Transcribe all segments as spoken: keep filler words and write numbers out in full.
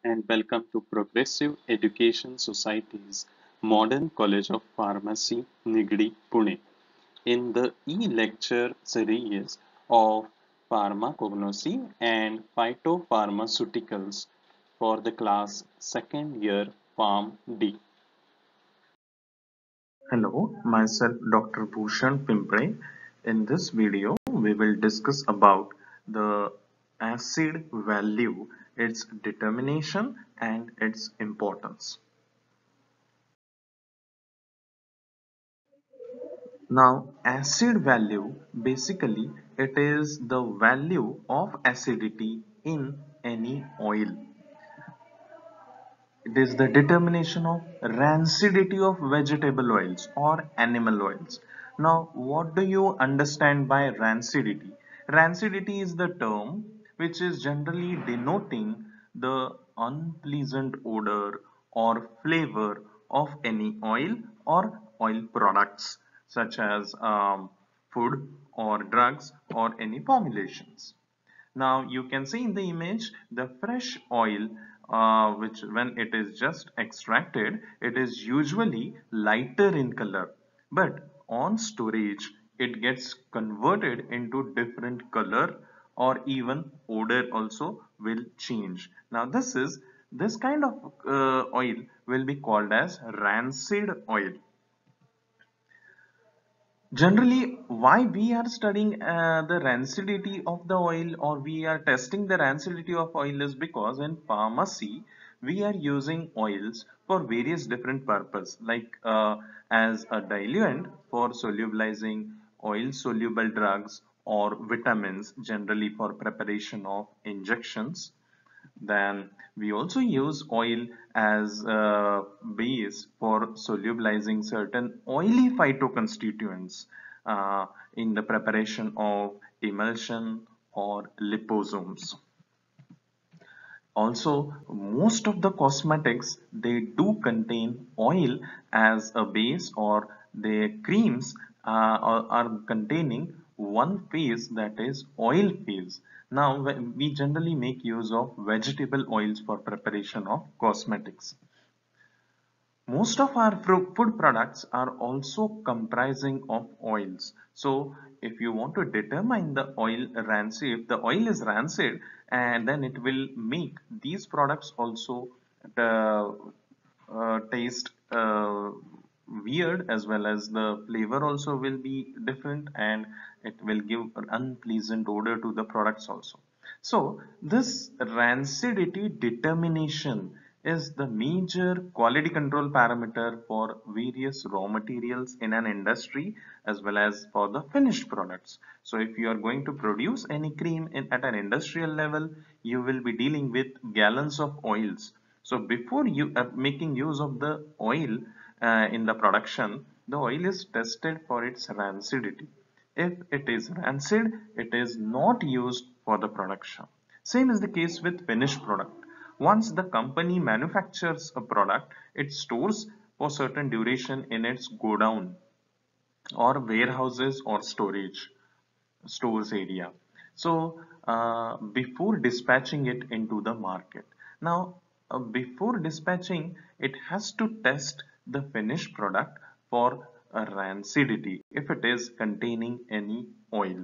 and welcome to Progressive Education Society's Modern College of Pharmacy, Nigdi, Pune. In the e-lecture series of Pharmacognosy and Phytopharmaceuticals for the class second year Pharm D. Hello, myself Doctor Bhushan Pimpre. In this video, we will discuss about the acid value, its determination and its importance. Now, acid value basically it is the value of acidity in any oil. It is the determination of rancidity of vegetable oils or animal oils. Now, what do you understand by rancidity? Rancidity is the term which is generally denoting the unpleasant odor or flavor of any oil or oil products such as um, food or drugs or any formulations. Now you can see in the image the fresh oil uh, which when it is just extracted it is usually lighter in color, but on storage it gets converted into different color or even odor also will change. Now this is this kind of uh, oil will be called as rancid oil. Generally, why we are studying uh, the rancidity of the oil or we are testing the rancidity of oil is because in pharmacy we are using oils for various different purpose, like uh, as a diluent for solubilizing oil soluble drugs or vitamins, generally for preparation of injections. Then we also use oil as a base for solubilizing certain oily phytoconstituents uh, in the preparation of emulsion or liposomes. Also, most of the cosmetics they do contain oil as a base, or their creams uh, are, are containing one phase, that is oil phase. Now we generally make use of vegetable oils for preparation of cosmetics. Most of our food products are also comprising of oils. So if you want to determine the oil rancid, if the oil is rancid, and then it will make these products also the uh, taste uh, weird, as well as the flavor also will be different, and it will give an unpleasant odor to the products also. So this rancidity determination is the major quality control parameter for various raw materials in an industry as well as for the finished products. So if you are going to produce any cream in, at an industrial level, you will be dealing with gallons of oils. So before you are making use of the oil uh, in the production, the oil is tested for its rancidity. If it is rancid, it is not used for the production. Same is the case with finished product. Once the company manufactures a product, it stores for certain duration in its godown or warehouses or storage stores area. So uh, before dispatching it into the market. Now uh, before dispatching, it has to test the finished product for a rancidity if it is containing any oil.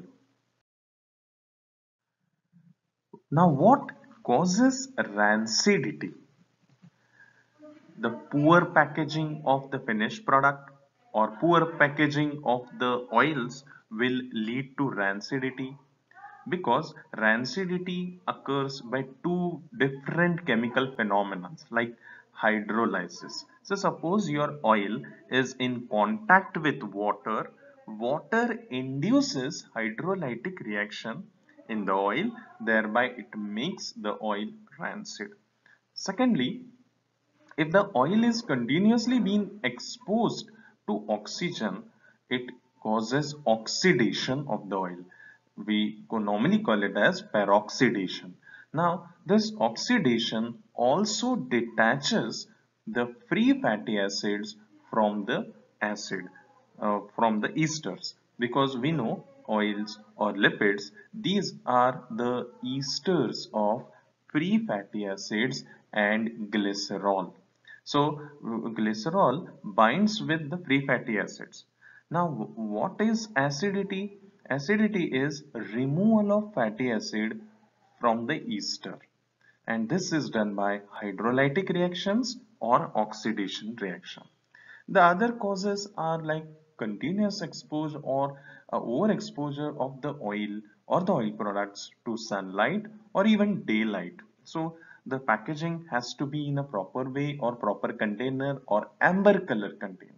Now what causes rancidity? The poor packaging of the finished product or poor packaging of the oils will lead to rancidity, because rancidity occurs by two different chemical phenomena like hydrolysis. So suppose your oil is in contact with water, water induces hydrolytic reaction in the oil, thereby it makes the oil rancid. Secondly, if the oil is continuously being exposed to oxygen, it causes oxidation of the oil. We normally call it as peroxidation. Now, this oxidation also detaches the free fatty acids from the acid, uh, from the esters, because we know oils or lipids, these are the esters of free fatty acids and glycerol. So glycerol binds with the free fatty acids. Now what is acidity? Acidity is removal of fatty acid from the ester, and this is done by hydrolytic reactions or oxidation reaction. The other causes are like continuous exposure or uh, overexposure of the oil or the oil products to sunlight or even daylight. So the packaging has to be in a proper way or proper container or amber color container.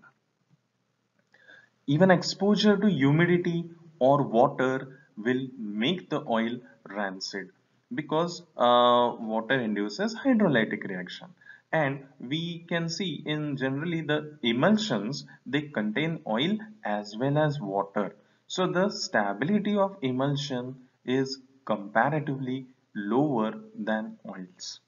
Even exposure to humidity or water will make the oil rancid because uh, water induces hydrolytic reaction. And we can see in generally the emulsions, they contain oil as well as water. So the stability of emulsion is comparatively lower than oils.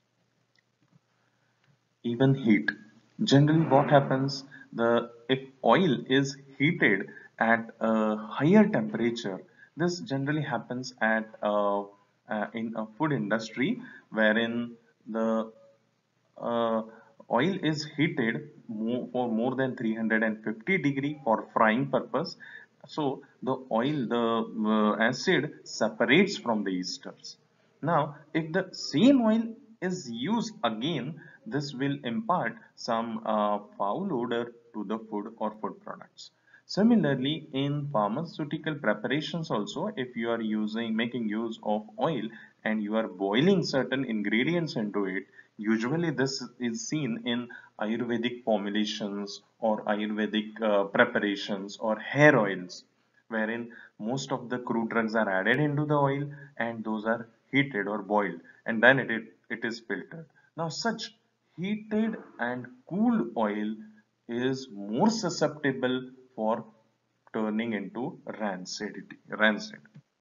Even heat. Generally what happens, the if oil is heated at a higher temperature, this generally happens at uh, uh, in a food industry wherein the uh, oil is heated more, for more than three hundred fifty degree for frying purpose. So the oil, the uh, acid separates from the esters. Now if the same oil is used again, this will impart some uh, foul odor to the food or food products. Similarly, in pharmaceutical preparations also, if you are using making use of oil and you are boiling certain ingredients into it, usually this is seen in Ayurvedic formulations or Ayurvedic uh, preparations or hair oils, wherein most of the crude drugs are added into the oil and those are heated or boiled and then it, it, it is filtered. Now such heated and cooled oil is more susceptible for turning into rancidity, rancid.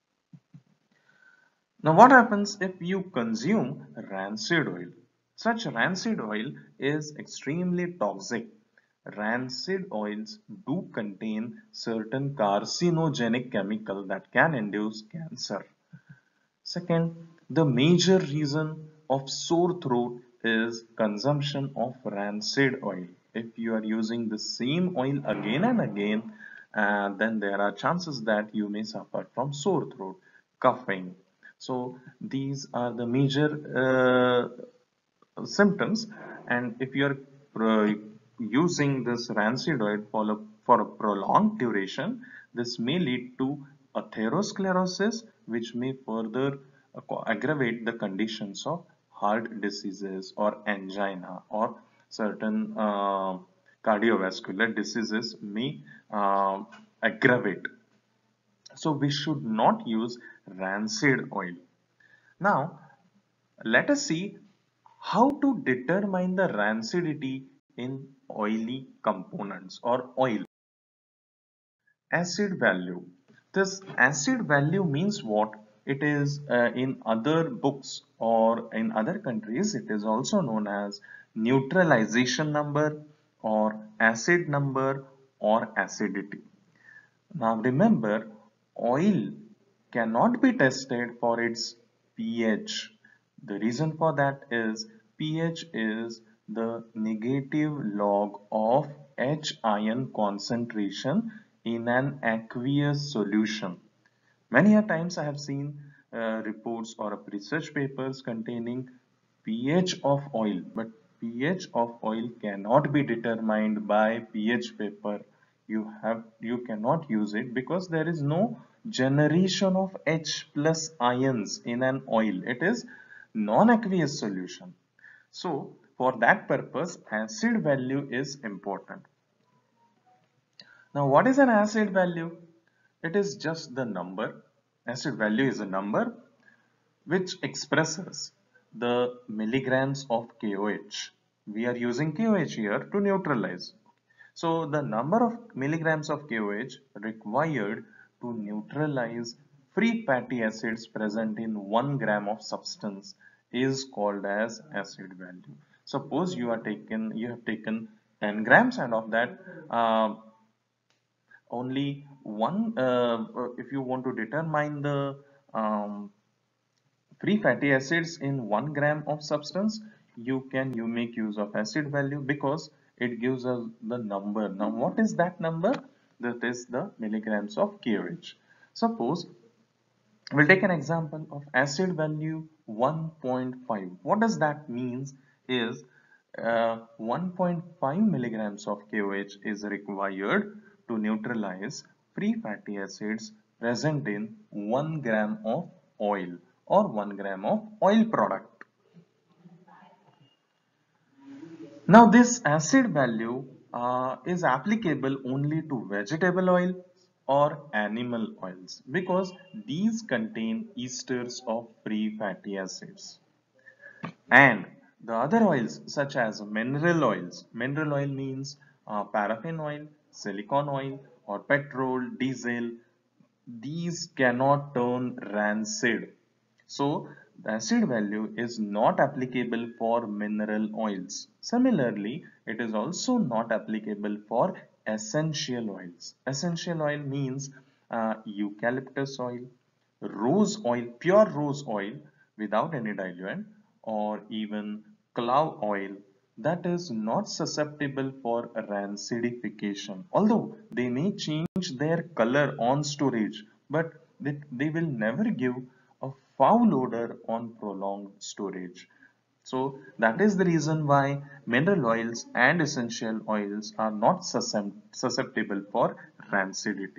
Now what happens if you consume rancid oil? Such rancid oil is extremely toxic. Rancid oils do contain certain carcinogenic chemical that can induce cancer. Second, the major reason of sore throat is consumption of rancid oil. If you are using the same oil again and again, uh, then there are chances that you may suffer from sore throat, coughing. So these are the major uh, symptoms, and if you are uh, using this rancid oil for a, for a prolonged duration, this may lead to atherosclerosis, which may further uh, aggravate the conditions of heart diseases or angina or certain uh, cardiovascular diseases may uh, aggravate. So we should not use rancid oil. Now let us see how to determine the rancidity in oily components or oil. Acid value. This acid value means what? It is uh, in other books or in other countries, it is also known as neutralization number or acid number or acidity. Now remember, oil cannot be tested for its pH. The reason for that is pH is the negative log of H ion concentration in an aqueous solution. Many a times I have seen uh, reports or research papers containing pH of oil, but pH of oil cannot be determined by pH paper. You have you cannot use it because there is no generation of H plus ions in an oil. It is non-aqueous solution. So for that purpose, acid value is important. Now what is an acid value? It is just the number. Acid value is a number which expresses the milligrams of K O H. We are using K O H here to neutralize. So the number of milligrams of K O H required to neutralize free fatty acids present in one gram of substance is called as acid value. Suppose you are taken, you have taken ten grams, and of that uh, only one, uh, if you want to determine the um, free fatty acids in one gram of substance, you can you make use of acid value because it gives us the number. Now what is that number? That is the milligrams of K O H. Suppose we'll take an example of acid value one point five. What does that means is uh, one point five milligrams of K O H is required to neutralize free fatty acids present in one gram of oil or one gram of oil product. Now this acid value uh, is applicable only to vegetable oil or animal oils because these contain esters of free fatty acids. And the other oils such as mineral oils, mineral oil means uh, paraffin oil, silicon oil or petrol, diesel, these cannot turn rancid. So the acid value is not applicable for mineral oils. Similarly, it is also not applicable for essential oils. Essential oil means uh, eucalyptus oil, rose oil, pure rose oil without any diluent, or even clove oil that is not susceptible for rancidification. Although they may change their color on storage, but they, they will never give a foul odor on prolonged storage. So that is the reason why mineral oils and essential oils are not susceptible for rancidity.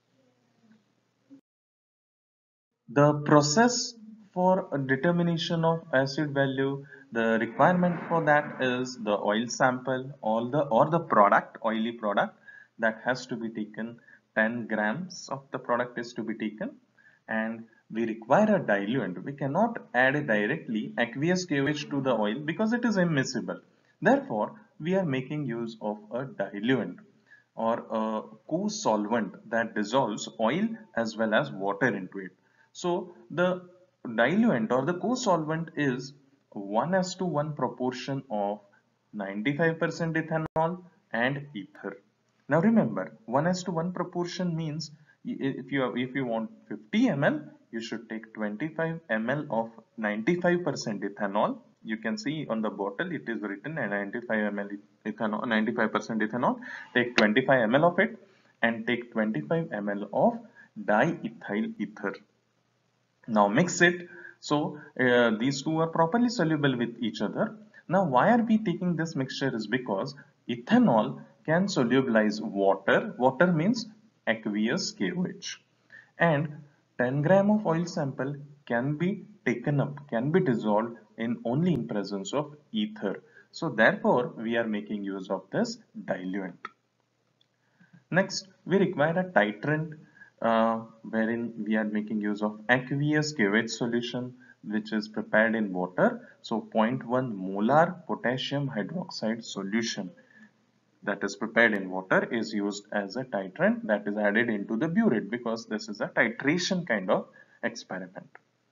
The process for a determination of acid value, the requirement for that is the oil sample or the or the product, oily product that has to be taken. ten grams of the product is to be taken, and we require a diluent. We cannot add directly aqueous K O H to the oil because it is immiscible. Therefore, we are making use of a diluent or a co-solvent that dissolves oil as well as water into it. So the diluent or the co-solvent is one as to one proportion of ninety-five percent ethanol and ether. Now remember, one as to one proportion means if you if you want fifty milliliters, you should take twenty-five milliliters of ninety-five percent ethanol. You can see on the bottle it is written ninety-five milliliters ethanol, ninety-five percent ethanol. Take twenty-five milliliters of it and take twenty-five milliliters of diethyl ether. Now mix it. So uh, these two are properly soluble with each other. Now why are we taking this mixture is because ethanol can solubilize water. Water means aqueous K O H. And ten gram of oil sample can be taken up, can be dissolved in only in presence of ether. So therefore we are making use of this diluent. Next, we require a titrant uh, wherein we are making use of aqueous K O H solution which is prepared in water. So zero point one molar potassium hydroxide solution that is prepared in water is used as a titrant that is added into the burette because this is a titration kind of experiment.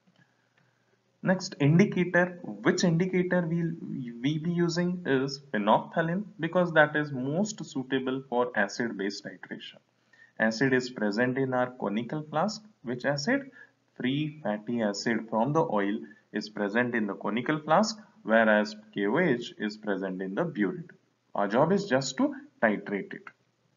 Next indicator, which indicator we'll we be using is phenolphthalein because that is most suitable for acid based titration. Acid is present in our conical flask. Which acid? Free fatty acid from the oil is present in the conical flask, whereas K O H is present in the burette. Our job is just to titrate it.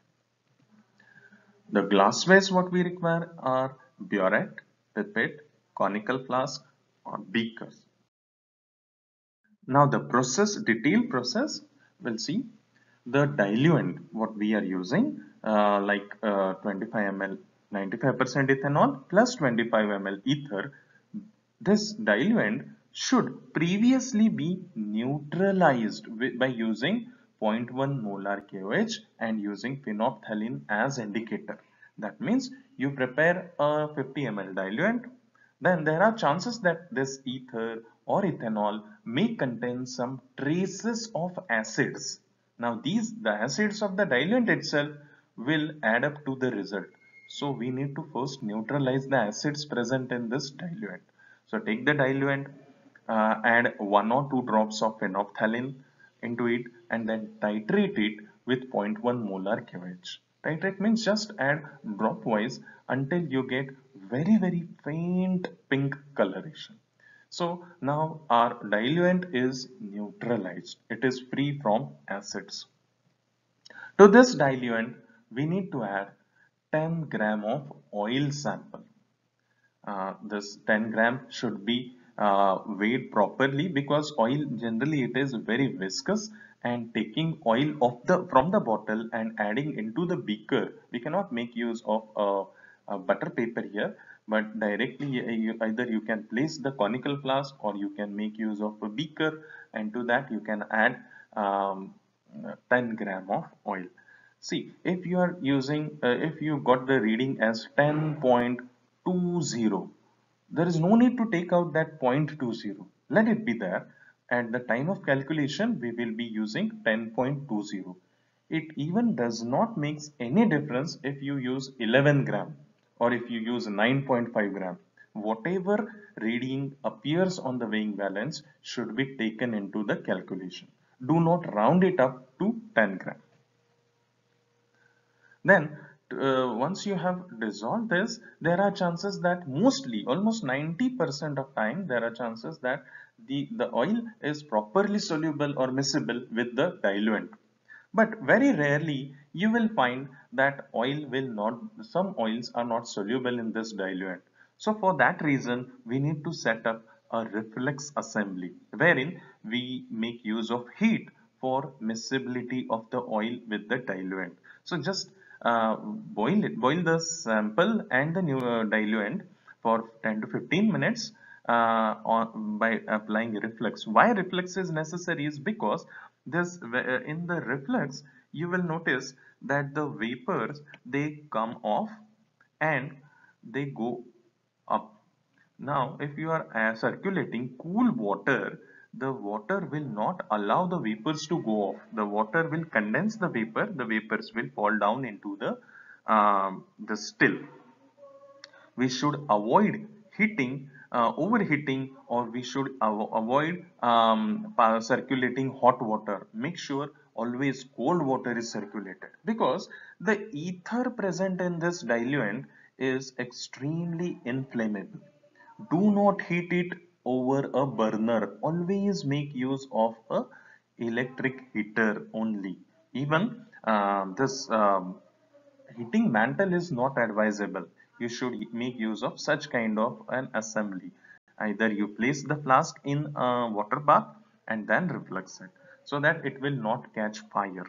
The glasswares what we require are burette, pipette, conical flask or beakers. Now the process, detailed process, we'll see the diluent what we are using uh, like uh, twenty-five milliliters, ninety-five percent ethanol plus twenty-five milliliters ether. This diluent should previously be neutralized by using zero point one molar K O H and using phenolphthalein as indicator. That means you prepare a fifty milliliters diluent, then there are chances that this ether or ethanol may contain some traces of acids. Now these, the acids of the diluent itself will add up to the result. So we need to first neutralize the acids present in this diluent. So take the diluent, uh, add one or two drops of phenolphthalein into it and then titrate it with zero point one molar K O H. Titrate means just add drop wise until you get very very faint pink coloration. So now our diluent is neutralized, it is free from acids. To this diluent we need to add ten gram of oil sample. Uh, this ten gram should be uh, weighed properly, because oil generally it is very viscous, and taking oil of the from the bottle and adding into the beaker, we cannot make use of a, a butter paper here, but directly uh, you, either you can place the conical flask or you can make use of a beaker, and to that you can add um, ten gram of oil. See, if you are using, uh, if you got the reading as ten point two zero, there is no need to take out that zero point two zero. Let it be there. At the time of calculation, we will be using ten point two zero. It even does not makes any difference if you use eleven gram or if you use nine point five gram. Whatever reading appears on the weighing balance should be taken into the calculation. Do not round it up to ten gram. Then uh, once you have dissolved this, there are chances that mostly almost ninety percent of time there are chances that the, the oil is properly soluble or miscible with the diluent. But very rarely you will find that oil will not, some oils are not soluble in this diluent. So for that reason, we need to set up a reflex assembly wherein we make use of heat for miscibility of the oil with the diluent. So just uh, boil it, boil the sample and the new uh, diluent for ten to fifteen minutes uh, on, by applying reflex. Why reflex is necessary is because this uh, in the reflex you will notice that the vapors they come off and they go up. Now if you are uh, circulating cool water, the water will not allow the vapors to go off. The water will condense the vapor, the vapors will fall down into the um, the still. We should avoid heating, uh, overheating, or we should avo avoid um, circulating hot water. Make sure always cold water is circulated, because the ether present in this diluent is extremely inflammable. Do not heat it over a burner. Always make use of a electric heater only. Even uh, this um, heating mantle is not advisable. You should make use of such kind of an assembly. Either you place the flask in a water bath and then reflux it, so that it will not catch fire.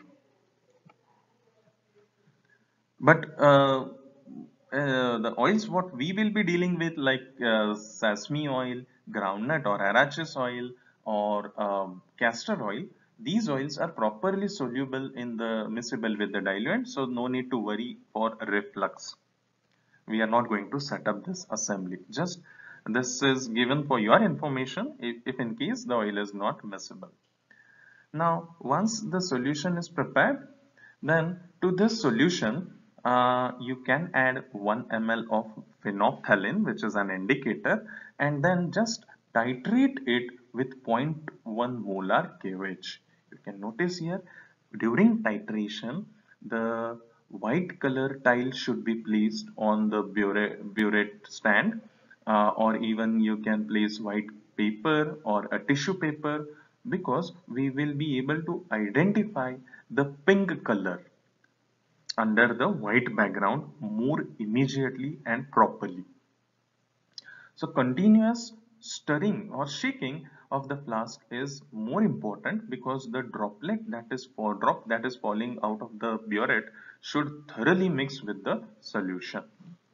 But uh, uh, the oils what we will be dealing with, like uh, sesame oil, groundnut or arachis oil, or um, castor oil, these oils are properly soluble in the miscible with the diluent, so no need to worry for reflux. We are not going to set up this assembly. Just this is given for your information if, if in case the oil is not miscible. Now once the solution is prepared, then to this solution uh, you can add one milliliter of phenolphthalein, which is an indicator, and then just titrate it with zero point one molar K O H. You can notice here during titration the white color tile should be placed on the burette, burette stand, uh, or even you can place white paper or a tissue paper, because we will be able to identify the pink color under the white background more immediately and properly. So continuous stirring or shaking of the flask is more important, because the droplet that is for drop that is falling out of the burette should thoroughly mix with the solution.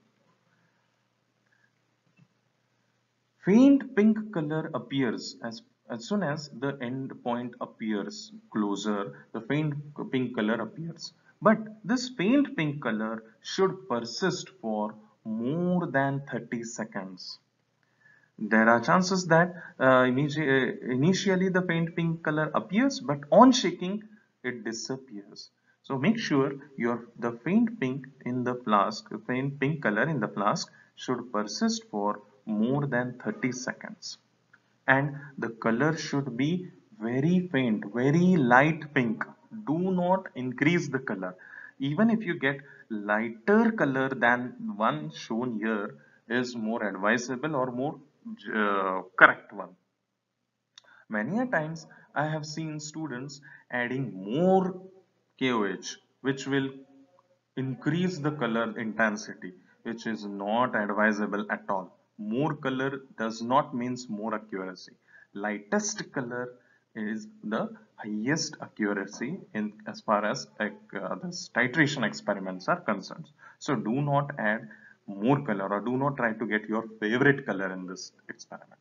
Faint pink color appears as as soon as the end point appears closer, the faint pink color appears. But this faint pink color should persist for more than thirty seconds. There are chances that uh, initi uh, initially the faint pink color appears, but on shaking it disappears. So make sure your the faint pink in the flask, the faint pink color in the flask should persist for more than thirty seconds. And the color should be very faint, very light pink. Do not increase the color. Even if you get lighter color than one shown here is more advisable or more uh, correct one. Many a times I have seen students adding more K O H, which will increase the color intensity, which is not advisable at all. More color does not means more accuracy. Lightest color is the highest accuracy in as far as like, uh, this titration experiments are concerned. So do not add more color or do not try to get your favorite color in this experiment.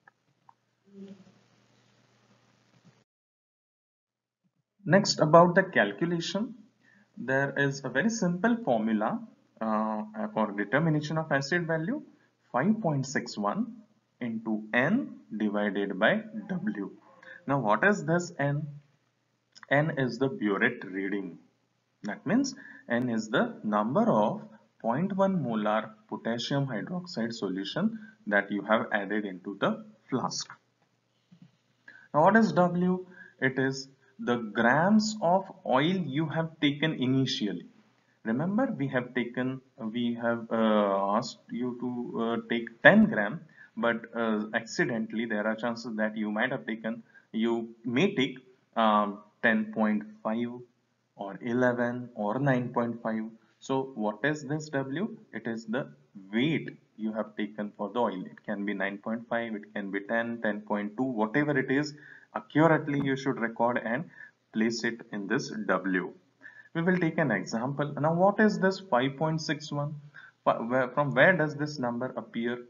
Next, about the calculation, there is a very simple formula uh, for determination of acid value, five point six one into N divided by W. Now, what is this N? N is the burette reading. That means N is the number of zero point one molar potassium hydroxide solution that you have added into the flask. Now what is W? It is the grams of oil you have taken initially. Remember we have taken, we have uh, asked you to uh, take ten gram, but uh, accidentally there are chances that you might have taken, you may take um, ten point five or eleven or nine point five. So what is this W? It is the weight you have taken for the oil. It can be nine point five, it can be ten, ten point two, whatever it is, accurately you should record and place it in this W. We will take an example. Now what is this five point six one? From where does this number appear?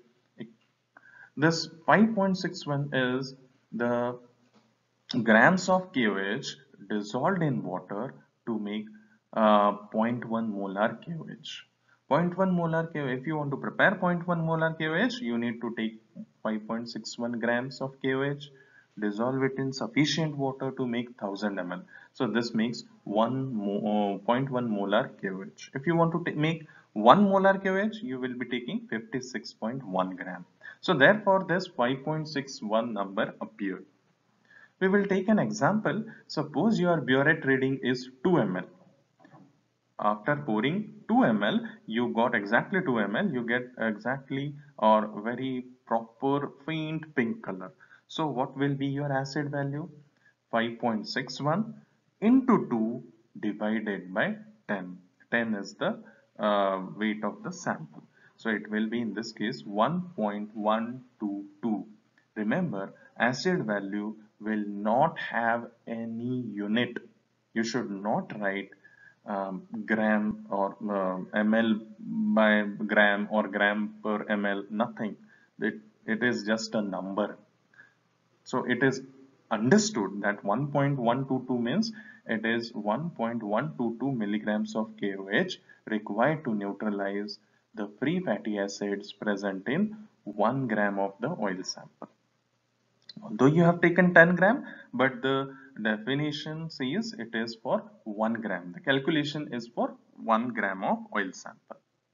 This five point six one is the grams of K O H dissolved in water to make uh, zero point one molar K O H. zero point one molar K O H, if you want to prepare zero point one molar K O H, you need to take five point six one grams of K O H, dissolve it in sufficient water to make one thousand milliliters. So this makes one zero point one molar K O H. If you want to make one molar K O H, you will be taking fifty-six point one gram. So therefore this five point six one number appeared. We will take an example. Suppose your burette reading is two milliliters. After pouring two milliliters, you got exactly two milliliters. You get exactly or very proper faint pink color. So what will be your acid value? five point six one into two divided by ten. ten is the uh, weight of the sample. So it will be in this case one point one two two. Remember, acid value will not have any unit. You should not write um, gram or uh, ml by gram or gram per ml, nothing. It, it is just a number. So it is understood that one point one two two means it is one point one two two milligrams of K O H required to neutralize the free fatty acids present in one gram of the oil sample. Although you have taken ten gram, but the definition says it is for one gram. The calculation is for one gram of oil sample.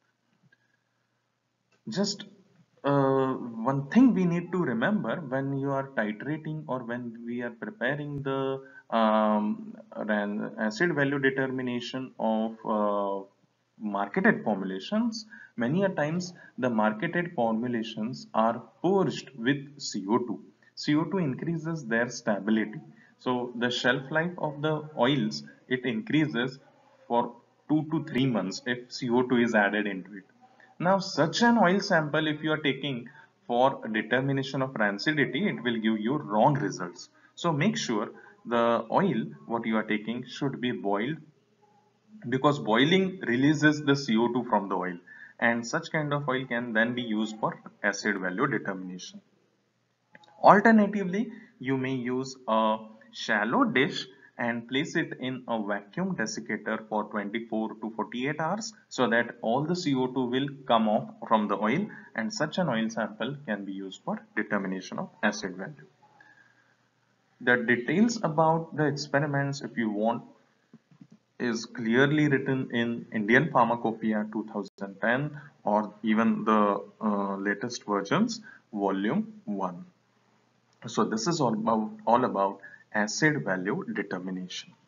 Just uh, one thing we need to remember when you are titrating or when we are preparing the um, acid value determination of uh, marketed formulations, many a times the marketed formulations are purged with C O two. C O two increases their stability. So the shelf life of the oils, it increases for two to three months if C O two is added into it. Now, such an oil sample, if you are taking for determination of rancidity, it will give you wrong results. So make sure the oil what you are taking should be boiled, because boiling releases the C O two from the oil, and such kind of oil can then be used for acid value determination. Alternatively, you may use a shallow dish and place it in a vacuum desiccator for twenty-four to forty-eight hours so that all the C O two will come off from the oil, and such an oil sample can be used for determination of acid value. The details about the experiments, if you want, is clearly written in Indian Pharmacopoeia two thousand ten or even the uh, latest versions, volume one. So this is all about, all about acid value determination.